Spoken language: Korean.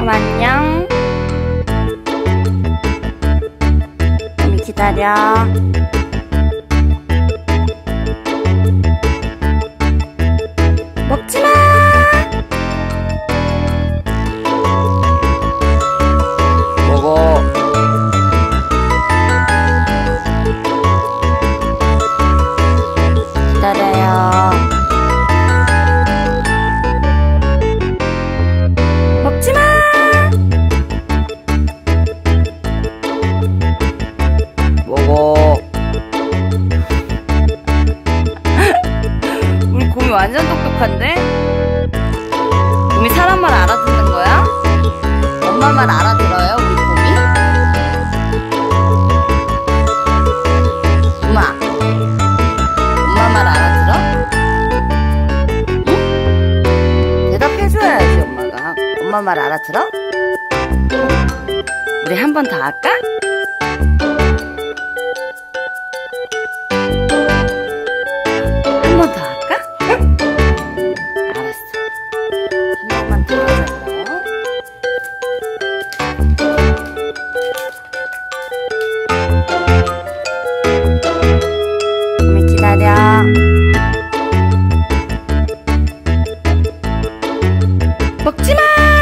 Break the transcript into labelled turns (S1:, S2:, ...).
S1: 그럼 안녕. 곰이 기다려. 먹지마.
S2: 먹어.
S1: 기다려요. 먹지마.
S2: 먹어.
S1: 우리 곰이 완전 똑똑한데? 곰이 사람 말 알아듣는 거야? 엄마 말 알아들어요, 우리 곰이? 엄마, 엄마 말 알아들어? 응? 대답해줘야지, 엄마가. 엄마 말 알아들어? 우리 한 번 더 할까? 한 번 더 할까? 알았어. 한 번만 더 하자, 그럼. 곰이 기다려. 먹지마!